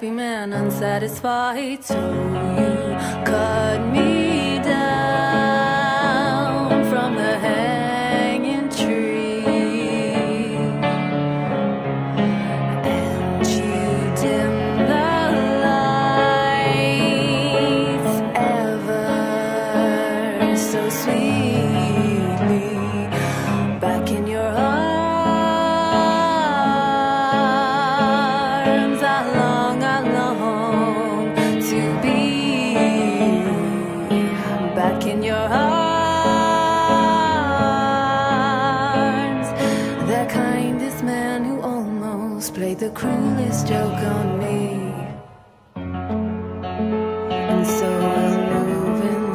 happy man unsatisfied, so you cut me down from the hanging tree, and you dim the lights ever so sweetly back in your arms. I long to be back in your arms. The kindest man who almost played the cruelest joke on me. And so I'll move in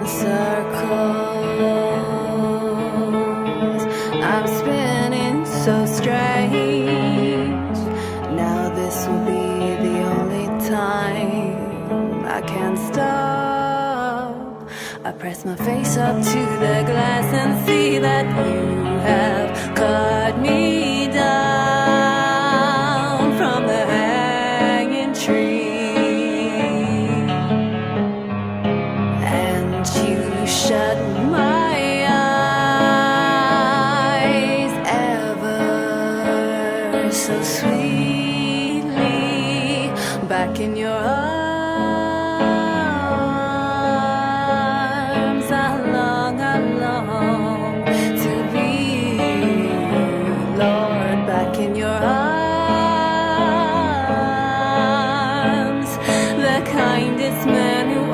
circles. I'm spinning so strange. Now this will be the only time I can't stop. I press my face up to the glass and see that you have cut me down from the hanging tree, and you shut my eyes ever so sweetly back in your arms. I long to be, Lord, back in your arms. The kindest man who